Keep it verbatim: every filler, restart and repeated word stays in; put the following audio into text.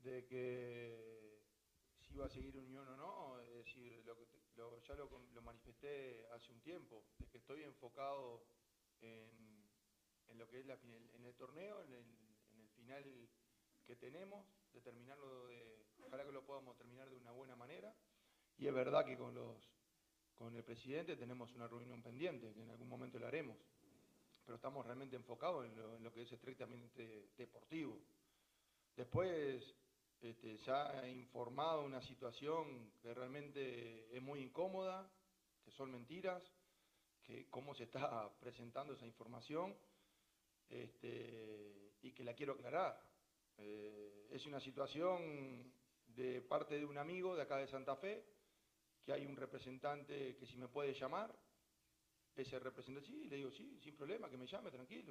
de que si iba a seguir Unión o no, es decir, lo que te- lo- ya lo, lo manifesté hace un tiempo, de que estoy enfocado en, en lo que es la, final- en el torneo, en el, en el final que tenemos, de terminarlo de, ojalá que lo podamos terminar de una buena manera. Y es verdad que con los con el presidente tenemos una reunión pendiente, que en algún momento la haremos, pero estamos realmente enfocados en lo, en lo que es estrictamente deportivo. Después este, se ha informado una situación que realmente es muy incómoda, que son mentiras, que cómo se está presentando esa información, este, y que la quiero aclarar. Eh, es una situación de parte de un amigo de acá de Santa Fe, que hay un representante que si me puede llamar, ese representante, sí, le digo, sí, sin problema, que me llame, tranquilo.